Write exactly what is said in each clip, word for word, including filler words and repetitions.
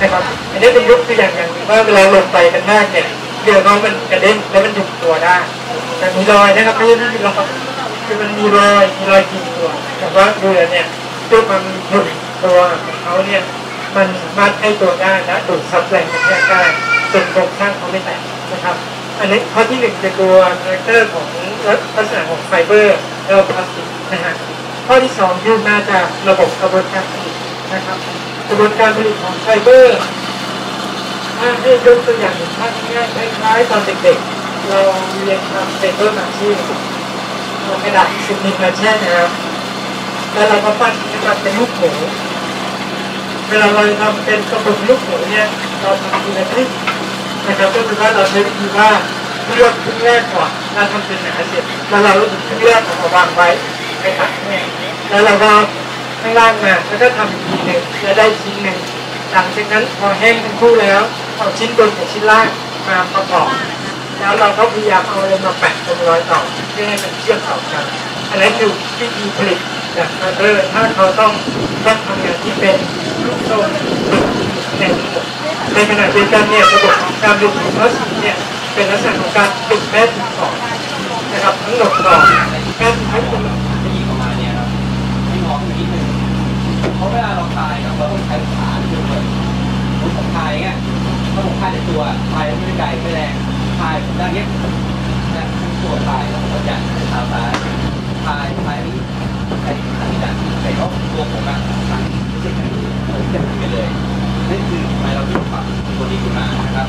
นะครับอันนี้เป็นยกตัวอย่างอย่างว่าเวลาลงไปกันมากเนี่ยเรือน้องมันกระเด็นแล้วมันหยุดตัวได้แต่มีรอยนะครับไม่ใช่ไม่มีรอยคือมันมีรอยมีรอยขีดตัวแต่ว่าเรือเนี่ยตัวมันหยุดตัวของเขาเนี่ยมันมัดให้ตัวได้และดูดซับแรงกระแทกได้จนโครงสร้างเขาไม่แตกนะครับอันนี้ข้อที่หนึ่งเป็นตัวคาแรคเตอร์ของลักษณะของไฟเบอร์แล้วพลาสติกนะฮะข้อที่สองคือมาจากระบบกระบวนการผลิตนะครับกระบวนการผลิตของไฟเบอร์ถ้าให้ยกตัวอย่างถ้าง่ายๆคล้ายๆตอนเด็กๆเราเรียนทำเปเปอร์มาชีพเอากระดาษซิลิโคนมาแช่นะครับแล้วเราก็ปั้นขึ้นมาเป็นลูกหมูเวลาเราทำเป็นกระปุกลูกหมูเนี่ยเราทำทีละครึ่งนะครับก็คือว่าเราใช้วิธีว่าเลือกครึ่งแรกก่อนเราทำเป็นหนาเสร็จแล้วเรารู้สึกครึ่งแรกของเราวางไว้ไปตัดแห้งแล้วเราก็ข้างล่างมาแล้วก็ทำอีกทีหนึ่งจะได้ชิ้นหนึ่งหลังจากนั้นพอแห้งทั้งคู่แล้วเอาชิ้นบนกับชิ้นล่างมาประกอบแล้วเราก็พยายามเอาอะไรมาแปะตรงรอยต่อเพื่อให้มันเชื่อมต่อกันอันนั้นคือวิธีผลิตจากคาร์เตอร์ถ้าเขาต้องต้องทำงานที่เป็นลูกโซ่ในทั้งหมดในขณะเดียวกันเนี่ยระบบของการดูดของพลาสติกเนี่ยเป็นลักษณะของการติดแม่พิมพ์ก่อนนะครับทั้งหมดก่อนแม่พิมพ์ให้คุณจะยิงออกมาเนี่ยครับให้งอขึ้นนิดนึงเพราะเวลาเราคลายครับเราต้องใช้ขาด้วยผมคลายเงี้ยถ้าผมคลายในตัวคลายไม่ไกลไม่แรงคลายด้านนี้นะตัวคลายแล้วผมจะเท้าซ้ายคลายคลายนี้ใช้ขาที่ดันใส่รอบตัวผมอะคลายไม่ใช่แค่นี้ผมจะทำไปเลยนั่นคือทำไมเราถึงปรับตัวนี้ขึ้นมานะครับ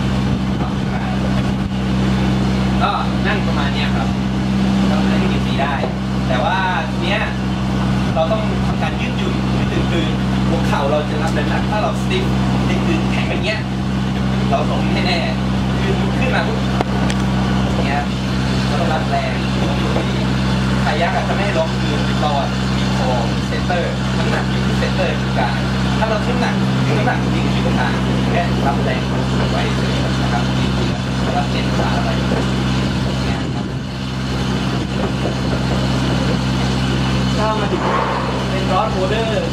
ก็นั่งประมาณนี้ครับเราใช้ที่ดีได้แต่ว่าเนี้ยเราต้องทำการยืดหยุ่นยืดตึงคือหัวเข่าเราจะรับน้ำหนักถ้าเราสติ๊กนี่คือแข็งแบบเนี้ยเราส่งให้แน่คือขึ้นมาปุ๊บเนี้ยเราต้องรับแรงขายักษ์จะไม่ให้ล้มคือเรามีคอเซนเตอร์น้ำหนักอยู่ที่เซนเตอร์คือกลางถ้าเราขึ้นหนักขึ้นน้ำหนักที่อยู่ตรงกลางแค่รับแรงไว้นะครับนี่คือแล้วก็เน้นขาอะไรถ้ามาถึงเป็นรอดโมเดอร์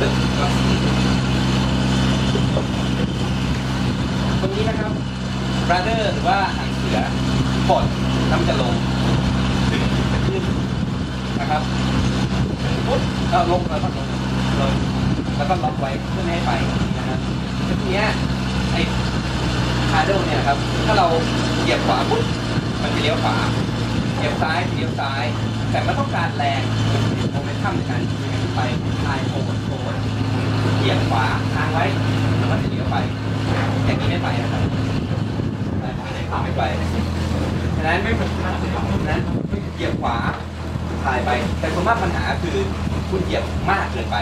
ตรงนี้นะครับบราเดอร์หรือว่าหางเสือปลดน้ำจะลงดึงขึ้นนะครับปุ๊บก็ลงแล้วก็ลงลงแล้วก็ล็อกไว้เพื่อไม่ให้ไปนะครับทีนี้ไอ้คาร์โดเนี่ยครับถ้าเราเหยียบขวาปุ๊บมันจะเลี้ยวขวาเหยียบซ้ายเลี้ยวซ้ายแต่มันต้องการแรงโมเมนตัมในการไปทายโผล่โผล่เหยียบขวาทางไว้แล้วก็จะเลี้ยวไปอย่างนี้ไม่ไปนะครับไม่ไปฉะนั้นไม่ผมนั้นเหยียบขวาทายไปแต่ส่วนมากปัญหาคือคุณเหยียบมากเกินไป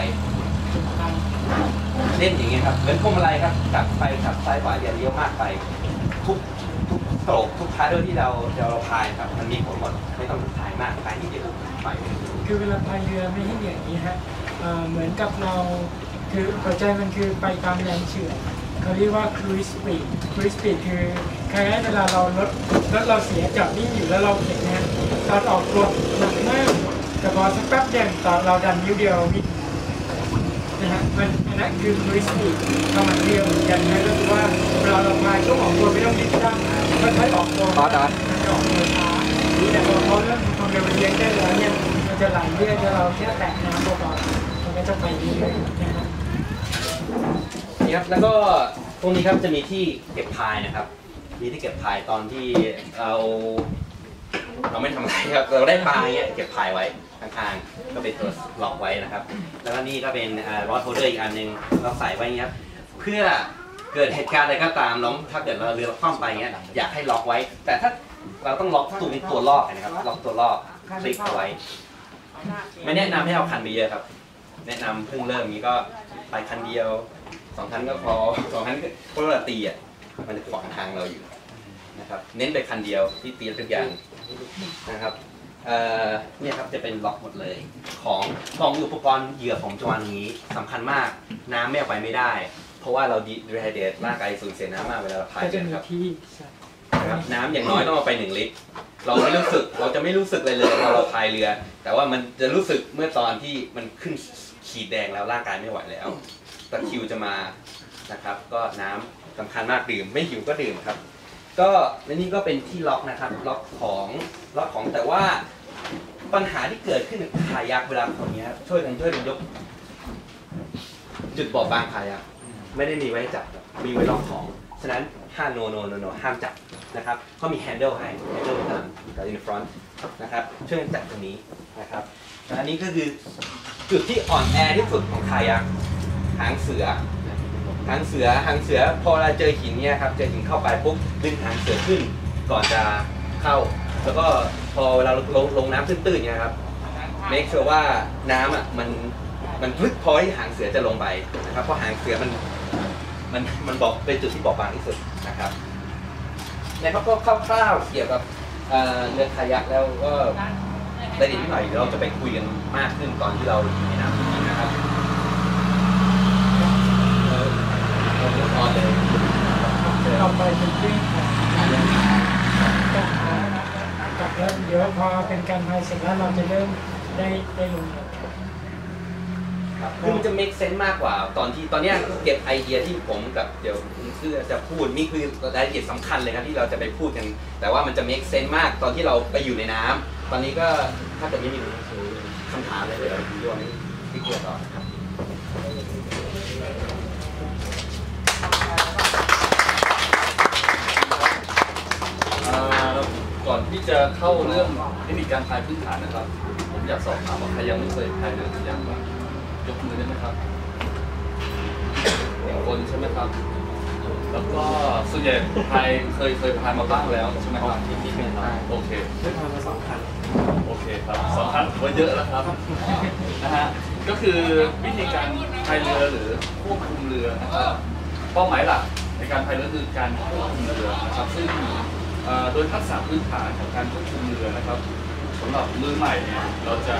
เล่นอย่างเงี้ยครับเหมือนพวงมาลัยครับกลับไปกลับซ้ายขวาอย่าเลี้ยวมากไปทุกทุกโตรกทุกคาร์ดที่เราเราพายครับมันมีผลหมดไม่ต้องพายมากพายนิดเดียวไปคือเวลาพายเรือไม่ให้อย่างนี้ฮะเหมือนกับเราคือหัวใจมันคือไปตามแรงเฉื่อยเขาเรียกว่า cruise speed cruise speed คือคล้ายๆเวลาเราลดลดเราเสียจับนิ่งอยู่แล้วเราเห็นนะตอนออกตัวหนักมากแต่พอสักแป๊บเดียวตอนเราดันนิ้วเดียวมิดนะฮะมันนั่นคือ cruise speed ถ้ามันเรียวเหมือนกันนะก็คือว่าเวลาเราพายช่วงออกตัวไม่ต้องรีบจ้างค่อยๆออกตัวมันจะออกตัวช้าแต่พอเขาเริ่มความเร็วเลี้ยงได้แล้วเนี่ยมันจะไหลเรื่อยๆเราแค่แตะน้ำเบาๆมันก็จะไปเรื่อยๆนะครับนี่ครับแล้วก็ตรงนี้ครับจะมีที่เก็บพายนะครับมีที่เก็บพายตอนที่เราเราไม่ทำอะไรครับเราได้ปลาเงี้ยเก็บพายไว้ข้างๆก็เป็นตัวล็อกไว้นะครับแล้วก็นี่ก็เป็นรอดโฮลเดอร์อีกอันนึงเราใส่ไว้เงี้ยเพื่อเกิดเหตุการณ์อะไรก็ตามน้องถ้าเกิดเราเรือเราคว่ำไปเงี้ยอยากให้ล็อกไว้แต่ถ้าเราต้องล็อกตรงตัวลอกนะครับล็อกตัวลอกคลิกเอาไว้ไม่แนะนำให้เอาคันไปเยอะครับแนะนำเพิ่งเริ่มนี้ก็ไปคันเดียวสองคันก็พอสองคันเพราะว่าตีอ่ะมันจะขวางทางเราอยู่นะครับเน้นไปคันเดียวที่ตีทุกอย่างนะครับเนี่ยครับจะเป็นล็อกหมดเลยของของอุปกรณ์เหยื่อของจวนนี้สำคัญมากน้ำไม่เอาไปไม่ได้เพราะว่าเราดีไฮเดรตร่างกายสูญเสียน้ำมากเวลาเราพายเรือครับน้ำอย่างน้อยต้องเอาไปหนึ่งลิตรเราไม่รู้สึกเราจะไม่รู้สึกเลยเลยพอเราพายเรือแต่ว่ามันจะรู้สึกเมื่อตอนที่มันขึ้นขีดแดงแล้วร่างกายไม่ไหวแล้วตะคิวจะมานะครับก็น้ำสำคัญมากดื่มไม่หิวก็ดื่มครับก็และนี่ก็เป็นที่ล็อกนะครับล็อกของล็อกของแต่ว่าปัญหาที่เกิดขึ้นกับคายักเวลาคนนี้ช่วยกันช่วยกันยกจุดบอบบางคายักไม่ได้มีไว้จับมีไว้ล็อกของฉะนั้นห้ามโนโนโนโนห้ามจับนะครับเขามี handle ให้ handle ตามกับ in front นะครับช่วยกันจับตรงนี้นะครับอันนี้ก็คือจุดที่อ่อนแอที่สุดของคายักหางเสือหางเสือหางเสือพอเราเจอหินเนี่ยครับเจอหินเข้าไปปุ๊บดึงหางเสือขึ้นก่อนจะเข้าแล้วก็พอเวลาลงลงน้ำตื้นๆเนี่ยครับ make sure ว่าน้ำอ่ะมันมันลึกพอที่หางเสือจะลงไปนะครับเพราะหางเสือมันมันมันบอกเป็นจุดที่บอบบางที่สุดนะครับในข้อก็คร่าวๆเกี่ยวกับเรือคายักแล้วก็ได้ดีนิดหน่อยเดี๋ยวเราจะไปคุยกันมากขึ้นตอนที่เราอยู่ในน้ำจริงๆนะครับออนเลยต่อไปเป็นวิ่งกับแล้วเดี๋ยวพอเป็นการพายเสร็จแล้วเราจะเริ่มได้ได้ลงคือมันจะ make sense มากกว่าตอนที่ตอนนี้เก็บไอเดียที่ผมกับเดี๋ยวคือจะพูดนี่คือรายละเอียดสำคัญเลยครับที่เราจะไปพูดกันแต่ว่ามันจะ make sense มากตอนที่เราไปอยู่ในน้ำตอนนี้ก็ถ้าเกิดไม่มีคำถามอะไรเลยเราดูว่าไม่ที่ควรต่อครับก่อนที่จะเข้าเรื่องเทคนิคการพายพื้นฐานนะครับผมอยากสอบถามว่าใครยังไม่เคยพายเรือหรือยังบ้างยกมือได้ไหมครับหนึ่งคนใช่ไหมครับแล้วก็ส่วนใหญ่พายเคยเคยพายมาบ้างแล้วใช่ไหมครับที่ที่เป็นโอเคเคยพายมาสองครั้งโอเคครับสองครั้งว่าเยอะแล้วครับนะฮะก็คือวิธีการพายเรือหรือควบคุมเรือนะครับเป้าหมายหลักในการพายเรือคือการควบคุมเรือนะครับซึ่งโดยทักษะพื้นฐานของการควบคุมเรือนะครับสำหรับมือใหม่เนี่ยเราจะ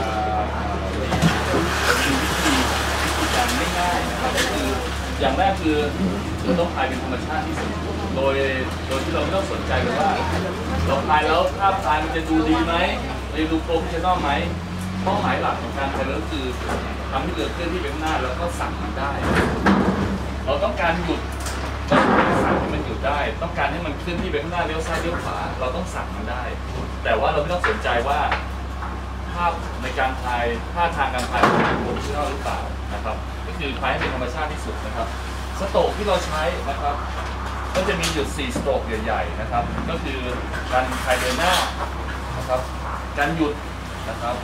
มีวิธีการง่ายๆนะครับก็คืออย่างแรกคือเราต้องพายเป็นธรรมชาติที่สุดโดยโดยที่เราไม่ต้องสนใจเลยว่าเราพายแล้วถ้าพายมันจะดูดีไหมมันจะดูโปรเฟชชั่นอลไหมเป้าหมายหลักของการพายเรือคือทำให้เรือเคลื่อนที่ไปข้างหน้าแล้วก็สั่งมันได้เราต้องการหยุดเราต้องสั่งให้มันหยุดได้ต้องการให้มันเคลื่อนที่ไปข้างหน้าเลี้ยวซ้ายเลี้ยวขวาเราต้องสั่งมันได้แต่ว่าเราไม่ต้องสนใจว่าภาพในการพายท่าทางการพายเป็นโปรเฟชชั่นอลหรือเปล่านะครับก็คือพายให้เป็นธรรมชาติที่สุดนะครับสโตรกที่เราใช้นะครับก็จะมีอยู่สี่สโตรกใหญ่ๆนะครับก็คือการพายเดินหน้านะครับการหยุดนะครับ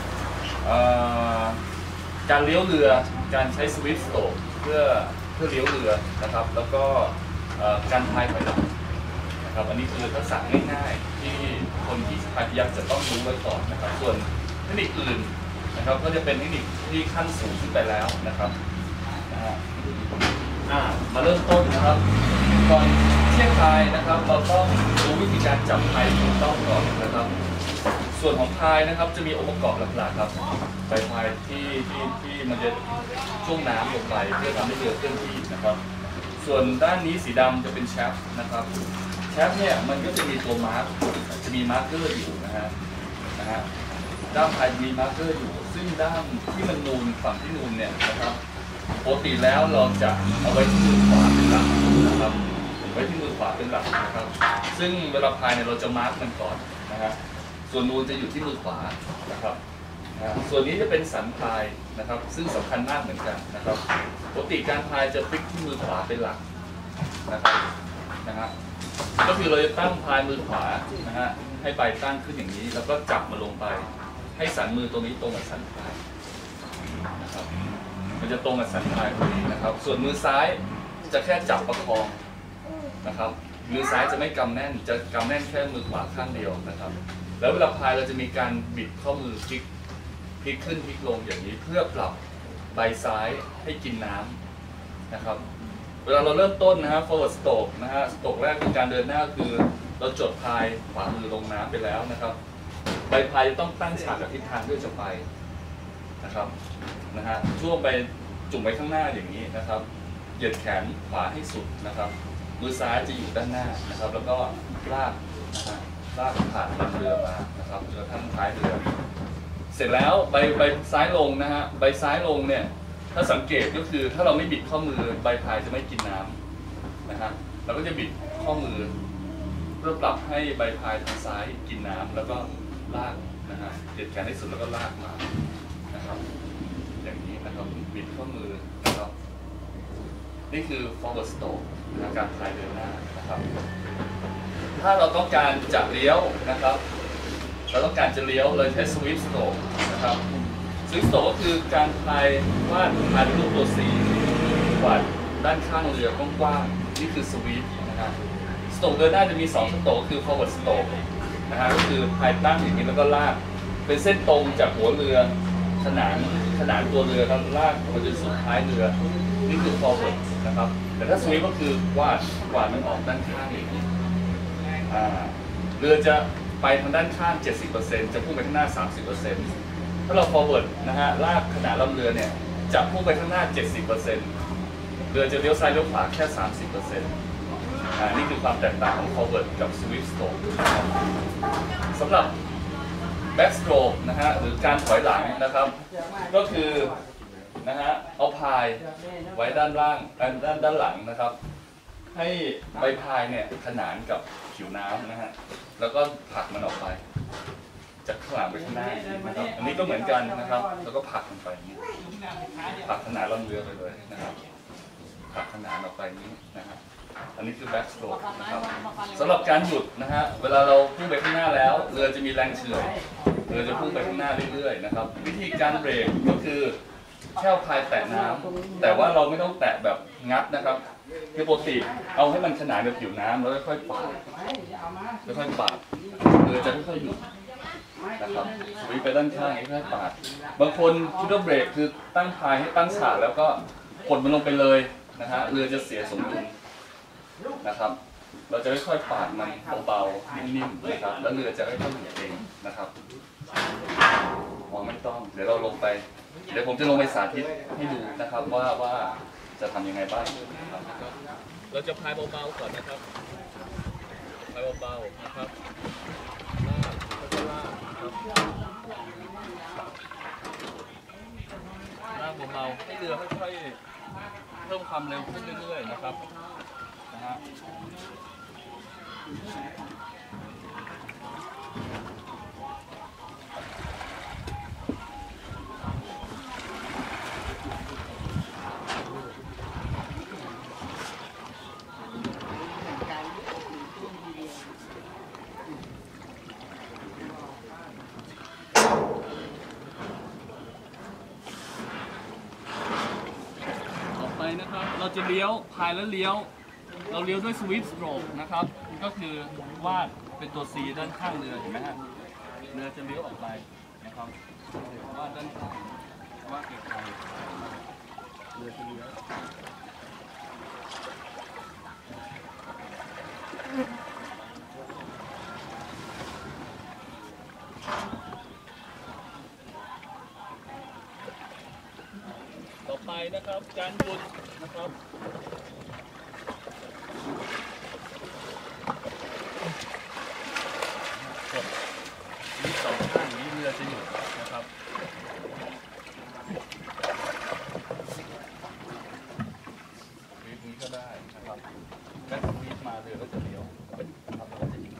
การเลี้ยวเรือการใช้สวิตช์สโตรกเพื่อเพื่อเลี้ยวเรือนะครับแล้วก็การพายถอยหลังนะครับอันนี้คือทักษะง่ายๆที่คนที่พายยักษ์จะต้องรู้ไว้ก่อนนะครับส่วนเทคนิคอื่นนะครับก็จะเป็นเทคนิคที่ขั้นสูงขึ้นไปแล้วนะครับนะฮะมาเริ่มต้นนะครับก่อนเที่ยงพายนะครับเราต้องรู้วิธีการจับพายถูกต้องก่อนนะครับส่วนของพายนะครับจะมีองค์ประกอบหลักๆครับใบพายที่ที่ที่มันจะช่วงน้ำลงไปเพื่อทำให้เรือเคลื่อนที่นะครับส่วนด้านนี้สีดำจะเป็นแชฟนะครับแชฟเนี่ยมันก็จะมีตัวมาร์กจะมีมาร์กเกอร์อยู่นะฮะนะฮะด้านพายมีมาร์กเกอร์อยู่ซึ่งด้านที่มันนูนฝั่งที่นูนเนี่ยนะครับปกติแล้วเราจะเอาไว้ที่มือขวาเป็นหลักนะครับไว้ที่มือขวาเป็นหลักนะครับซึ่งเวลาพายเนี่ยเราจะมาร์กมันก่อนนะฮะส่วนนูนจะอยู่ที่มือขวานะครับส่วนนี้จะเป็นสันพายนะครับซึ่งสำคัญมากเหมือนกันนะครับปกติการพายจะพลิกที่มือขวาเป็นหลักนะครับนะฮะก็คือเราจะตั้งพายมือขวานะฮะให้ใบตั้งขึ้นอย่างนี้แล้วก็จับมาลงไปให้สันมือตรงนี้ตรงกับสันพายนะครับมันจะตรงกับสันพายพอดีนะครับส่วนมือซ้ายจะแค่จับประคองนะครับมือซ้ายจะไม่กำแน่นจะกำแน่นแค่มือขวาข้างเดียวนะครับแล้วเวลาพายเราจะมีการบิดข้อมือพลิกพลิกขึ้นพลิกลงอย่างนี้เพื่อปรับใบซ้ายให้กินน้ำนะครับเวลาเราเริ่มต้นนะฮะ forward stroke นะฮะ stroke แรกคือการเดินหน้าคือเราจดพายขวามือลงน้ำไปแล้วนะครับใบพายจะต้องตั้งฉากกับทิศทางด้วยจะไปนะครับนะฮะช่วงไปจุ่มไปข้างหน้าอย่างนี้นะครับเหยียดแขนขวาให้สุดนะครับมือซ้ายจะอยู่ด้านหน้านะครับแล้วก็ลากนะฮะลากผ่านลำเรือมานะครับจนกระทั่งท้ายเรือเสร็จแล้วใบใบซ้ายลงนะฮะใบซ้ายลงเนี่ยถ้าสังเกตก็คือถ้าเราไม่บิดข้อมือใบพายจะไม่กินน้นะฮะเราก็จะบิดข้อมือเพื่อปรับให้ใบพายทางซ้ายกินน้ำแล้วก็ลากนะฮะเด็ดแขนให้สุดแล้วก็ลากมานะครับอย่างนี้นะครับบิดข้อมือนะครับนี่คือ forward stroke นะการพายเดินหน้านะครับถ้าเราต้องการจะเลี้ยวนะครับเราต้องการจะเลี้ยวเลยใช้ sweep stroke นะครับ sweep stroke ก็คือการพายวาดพายรูปตัว C กวาดด้านข้างเรือกว้างๆนี่คือ sweep นะครับ stroke เดินหน้าจะมีสอง stroke คือ forward stroke นะฮะก็คือพายตั้งอย่างนี้แล้วก็ลากเป็นเส้นตรงจากหัวเรือขนานขนานตัวเรือแล้วลากไปจนสุดท้ายเรือนี่คือ forward นะครับแต่ถ้า sweep ก็คือวาดกวาดมันออกด้านข้างอย่างนี้เรือจะไปทางด้านข้าง เจ็ดสิบเปอร์เซ็นต์ จะพุ่งไปข้างหน้า สามสิบเปอร์เซ็นต์ ถ้าเรา forward นะฮะลากขนาดลำเรือเนี่ยจะพุ่งไปข้างหน้า เจ็ดสิบเปอร์เซ็นต์ เรือจะเลี้ยวซ้ายเลี้ยวขวาแค่ สามสิบเปอร์เซ็นต์ อ่านี่คือความแตกต่างของ forward กับ sweep stroke สำหรับ back stroke นะฮะหรือการถอยหลังนะครับก็คือนะฮะเอาพายไว้ด้านล่างด้านด้านด้านหลังนะครับให้ใบพายเนี่ยขนานกับผิวน้ำนะฮะแล้วก็ผลักมันออกไปจากข้างหลังไปข้างหน้านะครับอันนี้ก็เหมือนกันนะครับแล้วก็ผลักมันไปอย่างนี้ผลักขนานลำเรือไปเลยนะครับผลักขนานออกไปนี้นะครับอันนี้คือ back stroke นะครับสำหรับการหยุดนะฮะเวลาเราพุ่งไปข้างหน้าแล้วเรือจะมีแรงเฉื่อยเรือจะพุ่งไปข้างหน้าเรื่อยๆนะครับวิธีการเบรกก็คือแค่พายแตะน้ำแต่ว่าเราไม่ต้องแตะแบบงัดนะครับคือปกติเอาให้มันขนานกับผิวน้ำแล้วค่อยๆปาดค่อยๆปาดเรือจะค่อยๆหยุดนะครับวิ่งไปด้านข้างค่อยๆปาดบางคนคิดว่าเบรกคือตั้งพายให้ตั้งฉากแล้วก็กดมันลงไปเลยนะฮะเรือจะเสียสมดุลนะครับเราจะค่อยๆปาดมันเบาๆนิ่มๆนะครับแล้วเรือจะค่อยๆหยุดเองนะครับมองไม่ต้องเดี๋ยวเราลงไปเดี๋ยวผมจะลงไปสาธิตให้ดูนะครับว่าว่าจะทำยังไงบ้างเราจะพายเบาๆก่อนนะครับพายเบาๆนะครับลากแล้วก็ลากครับลากเบาๆให้เรือค่อยๆเพิ่มความเร็วขึ้นเรื่อยๆนะครับนะฮะนะครับเราจะเลี้ยวพายแล้วเลี้ยวเราเลี้ยวด้วย sweep stroke นะครับก็คือวาดเป็นตัว C ด้านข้างเรือเห็นไหมฮะเรือจะเลี้ยวออกไปนะครับวาดด้านข้างวาดไกลๆเรือจะเลี้ยวต่อไปนะครับการหยุดนะครับกดนี้สองข้างนี้เรือจะหยุดนะครับวีบนี้ก็ได้นะครับแบ็ควีบมาเรือก็จะเลี้ยวนะครับแล้วก็จะหยุด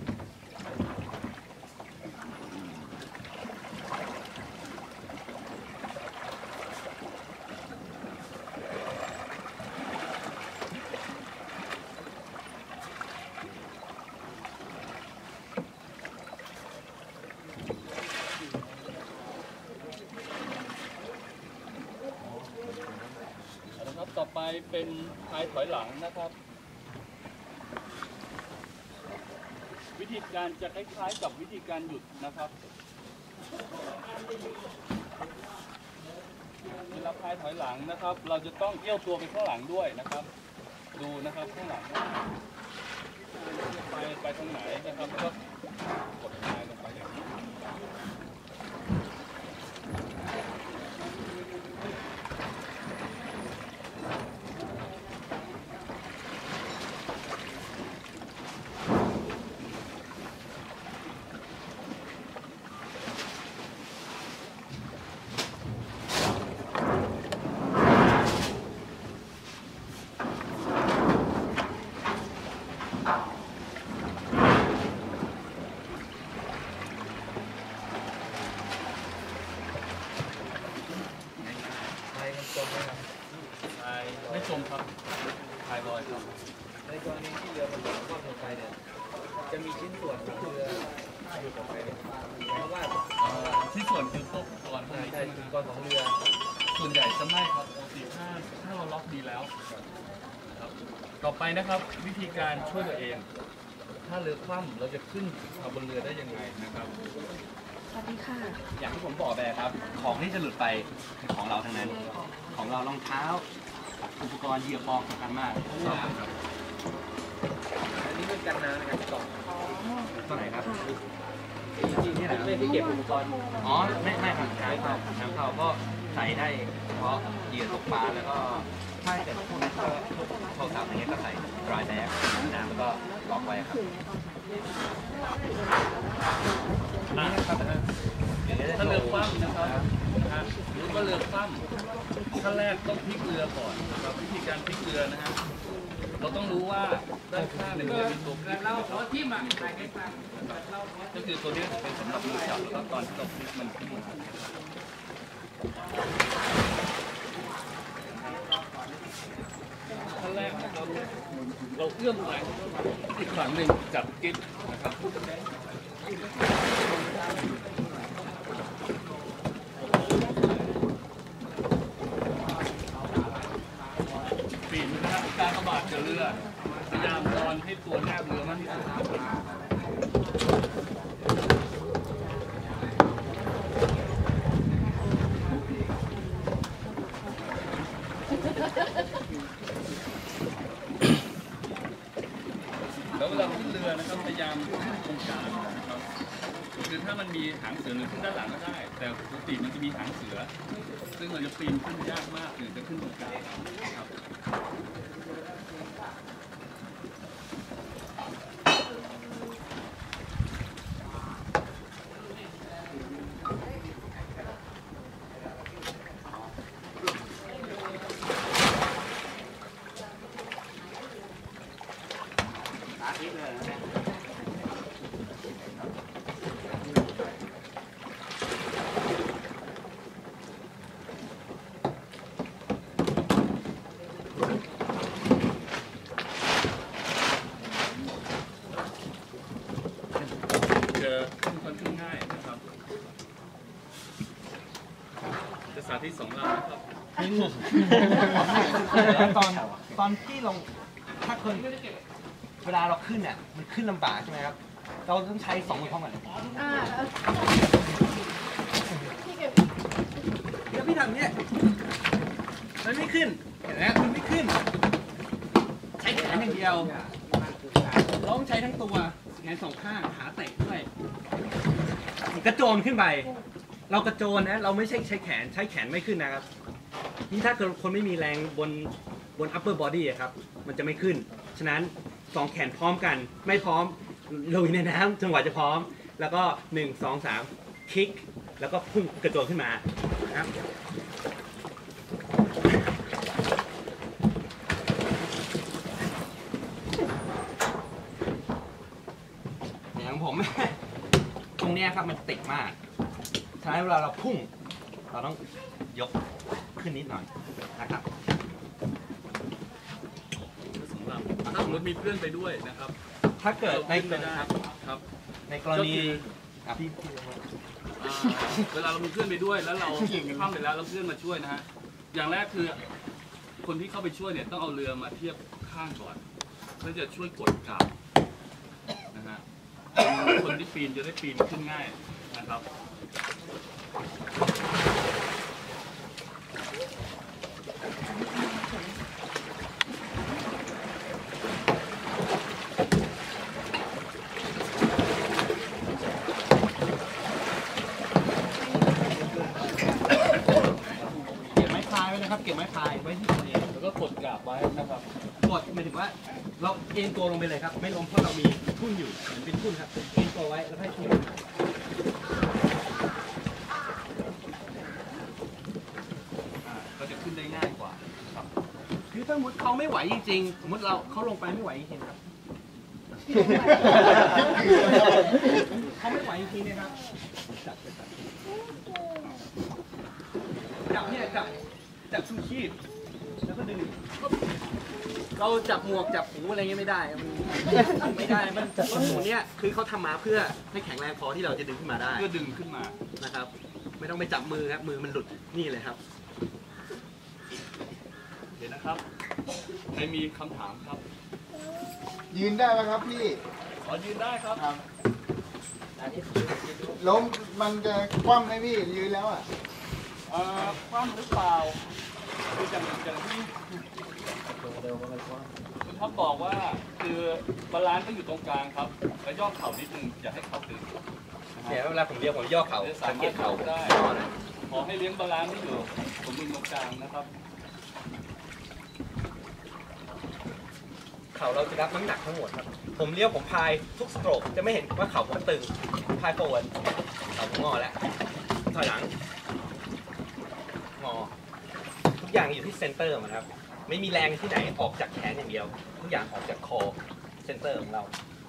ต่อไปเป็นพายถอยหลังนะครับวิธีการจะคล้ายๆกับวิธีการหยุดนะครับเวลาพายถอยหลังนะครับเราจะต้องเอี้ยวตัวไปข้างหลังด้วยนะครับดูนะครับข้างหลังไปไปทางไหนนะครับแล้วก็กดพายลงไปอย่างนี้กรณีที่เรือมันคว่ำลงไปเนี่ยจะมีชิ้นส่วนของเรืออยู่ลงไปเพราะว่าที่ส่วนคือพวกอุปกรณ์พวกนี้ใช่ใช่ไหมอุปคกรับรณ์ของเรือส่วนใหญ่จะไม่ครับปกติถ้าถ้าเราล็อกดีแล้วนะครับต่อไปนะครับวิธีการช่วยตัวเอง ถ้าเรือคว่ำเราจะขึ้นมาบนเรือได้ยังไงนะครับสวัสดีค่ะอย่างที่ผมบอกไปครับ ของที่จะหลุดไปคือของเราทั้งนั้น ของเรารองเท้า อุปกรณ์เหยียบบอกสำคัญมากครับอันนี้เป็นกันน้ำนะครับกล่องตัวไหนครับที่ที่ไม่ที่เก็บอุปกรณ์อ๋อ ไม่ไม่ครับน้ำเข้าน้ำเข้าก็ใส่ได้เฉพาะเหยื่อตกปลาแล้วก็ถ้าเกิดพวกนั้นก็โทรศัพท์อะไรเงี้ยก็ใส่ดรายแบ็กน้ำแล้วก็ล็อกไว้ครับอ่ะถ้าเรือคว่ำนะครับนะฮะหรือว่าเรือคว่ำขั้นแรกต้องพลิกเรือก่อนนะครับวิธีการพลิกเรือนะฮะเราต้องรู้ว่าด้านข้างเนี่ยมันจะมีตัวพลิกเราขอที่มาก็คือตัวนี้เป็นสำหรับมือจับแล้วก็ตอนที่เราพลิกมันขึ้นมาขั้นแรกนะครับเราเอื้อมไปอีกฝั่งหนึ่งจับกิ๊บนะครับ ปีนนะครับการกระบาดกับเรือพยายามนอนให้ตัวแนบเรือมากที่สุดแล้วเวลาขึ้นเรือนะครับพยายามตรงกลางนะครับคือถ้ามันมีหางเสือหรือขึ้นด้านหลังก็ได้ แต่ปกติมันจะมีหางเสือ ซึ่งเราจะปีนขึ้นยากมากหรือจะขึ้นตรงกลางนะครับสาธิตสองลำนะครับตอนตอนที่เราถ้าคนเวลาเราขึ้นเนี่ยมันขึ้นลำบากใช่ไหมครับ เราต้องใช้สองมือพร้อมกันเลยอ่าพี่เก็บแล้วพี่ทำเนี่ยมันไม่ขึ้นเห็นไหมมันไม่ขึ้น ใช้แขนอย่างเดียวเราต้องใช้ทั้งตัวแขนสองข้างขาเตะด้วยกระโจนขึ้นไป เรากระโจนนะเราไม่ใช่ใช้แขนใช้แขนไม่ขึ้นนะครับนี่ถ้าเกิดคนไม่มีแรงบนบน upper body อะครับมันจะไม่ขึ้นฉะนั้นสองแขนพร้อมกันไม่พร้อมลุยในน้ำจนกว่าจะพร้อมแล้วก็หนึ่งสองสามคลิกแล้วก็พุ่งกระโจนขึ้นมานะครับอย่างผม ตรงเนี้ยครับมันติดมากฉะนั้นเวลาเราพุ่งเราต้องยกขึ้นนิดหน่อยนะครับสองลำถ้าสมมติมีเพื่อนไปด้วยนะครับถ้าเกิดในขึ้นไม่ได้ครับในกรณีอ่ะพี่พี่อ่าเวลาเรามีเพื่อนไปด้วยแล้วเราคว่ำไปแล้วแล้วเพื่อนมาช่วยนะฮะอย่างแรกคือคนที่เข้าไปช่วยเนี่ยต้องเอาเรือมาเทียบข้างก่อนเพื่อจะช่วยกดกลับนะฮะคนที่ปีนจะได้ปีนขึ้นง่ายนะครับเก็บไม้พายไว้นะครับเก็บไม้พายไว้ที่ตัวเองแล้วก็กดกราบไว้นะครับกดหมายถึงว่าเราเอ็นตัวลงไปเลยครับไม่ล้มเพราะเรามีทุ่นอยู่เหมือนเป็นทุ่นครับเอ็นตัวไว้แล้วให้ทุ่นอ่าก็จะขึ้นได้ง่ายกว่าครับคือถ้าสมมติเขาไม่ไหวจริงๆสมมติเราเขาลงไปไม่ไหวจริงๆครับเขาไม่ไหวจริงๆนะครับจับจับเนี่ยจับจับชูชีพแล้วก็ดึงเราจับหมวกจับหูอะไรเงี้ยไม่ได้มันไม่ได้มันต้นหมูเนี่ยคือเขาทำมาเพื่อให้แข็งแรงพอที่เราจะดึงขึ้นมาได้เพื่อดึงขึ้นมานะครับ ไม่ต้องไปจับมือครับมือมันหลุดนี่เลยครับเห็นนะครับใครมีคำถามครับยืนได้ไหมครับพี่ขอยืนได้ครับครับล้มมันจะคว่ำไหมพี่ยืนแล้วอ่ะเอ่อคว่ำหรือเปล่าคืออย่างอย่างที่คุณท็อปบอกว่าคือบาลานซ์ต้องอยู่ตรงกลางครับแล้วย่อเข่านิดนึงอย่าให้เข่าตึงนะคเนี่ยรับเวลาผมเลี้ยวผมย่อเข่าจะสาสังเกมารตถเข่าเข่าได้ย่อหน่อยขอให้เลี้ยงบาลานซ์ที่อยู่สมดุลตรงกลางนะครับเข่าเราจะรับน้ำหนักทั้งหมดครับผมเลี้ยวผมพายทุกสโตรกจะไม่เห็นว่าเข่าผมตึงพายโฟนเข่าผมงอแล้วถอยหลังงอทุกอย่างอยู่ที่เซนเตอร์มันครับไม่มีแรงที่ไหนออกจากแขนอย่างเดียวทุกอย่างออกจากคอเซนเตอร์ของเรา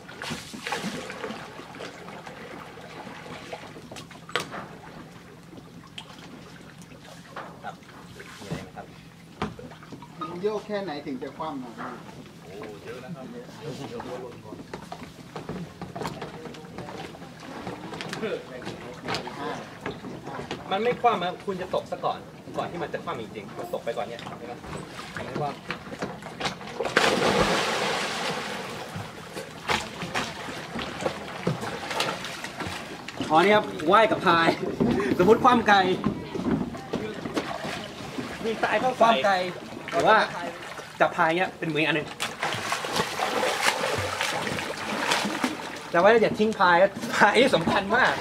ครับมีอะไรไหมครับมันโยกแค่ไหนถึงจะคว่ำอ่ะพี่โอ้เยอะนะครับมันไม่คว่ำนะคุณจะตกซะก่อน ก่อนที่มันจะคว่ำจริงๆมันตกไปก่อนเนี่ยเห็นไหมมันไม่คว่ำอ๋อนี่ครับว่ายกับพาย สมมติคว่ำไกลมีสายเข้าคว่ำไกลหรือว่าจับพายเงี้ยเป็นมืออันหนึ่งแต่ว่าอย่าทิ้งพายพายนี่สำคัญมาก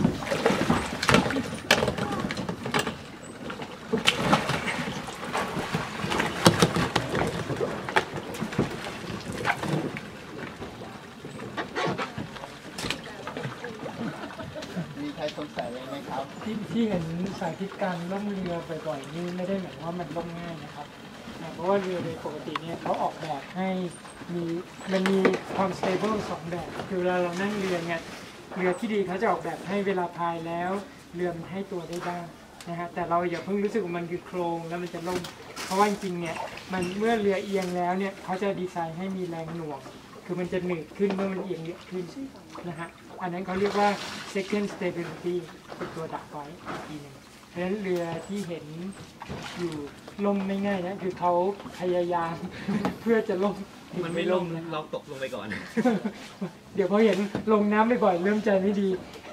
มีใครสงสัยอะไรไหมครับที่ที่เห็นสาธิตการล่องเรือบ่อยๆนี่ไม่ได้หมายความว่ามันล่มง่ายนะครับนะเพราะว่าเรือโดยปกติเนี่ยเขาออกแบบให้มีมันมีความ stable สองแบบคือเวลาเรานั่งเรือเนี่ยเรือที่ดีเขาจะออกแบบให้เวลาพายแล้วเรือมันให้ตัวได้บ้างนะฮะแต่เราอย่าเพิ่งรู้สึกว่ามันคือโครงแล้วมันจะล่มเพราะว่าจริงๆเนี่ยมันเมื่อเรือเอียงแล้วเนี่ยเขาจะดีไซน์ให้มีแรงหน่วงคือมันจะหนืดขึ้นเมื่อมันเอียงเยอะขึ้นนะฮะอันนั้นเขาเรียกว่า second stability เป็นตัวดักไว้อีกทีหนึงเพราะฉะนั้นเรือที่เห็นอยู่ล่มไม่ง่ายนะคือเขาพยายาม เพื่อจะล่มมันไม่ล่มนะเราตกลงไปก่อนเดี๋ยวพอเห็นลงน้ำบ่อยๆเริ่มใจไม่ดี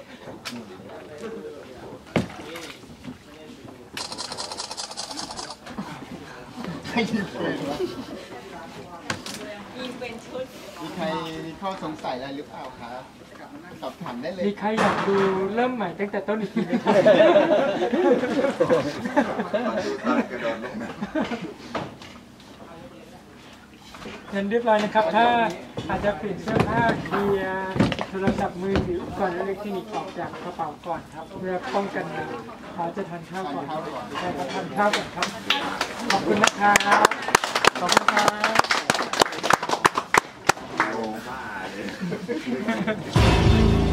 ให้ยิงเป็นวะยิงเป็นชุด มีใครมีข้อสงสัยอะไรหรือเปล่าครับสอบถามได้เลยมีใครอยากดูเริ่มใหม่ตั้งแต่ต้นอีกทีไหมครับ เงินเรียบร้อยนะครับ ถ้าอาจจะเปลี่ยนเสื้อผ้าเคลียร์โทรศัพท์มือถืออุปกรณ์อิเล็กทรอนิกส์ออกจากกระเป๋าก่อนครับ เพื่อป้องกันเขาจะทานข้าวก่อนใช่ครับทานข้าวก่อนครับ ขอบคุณนะครับขอบคุณครับ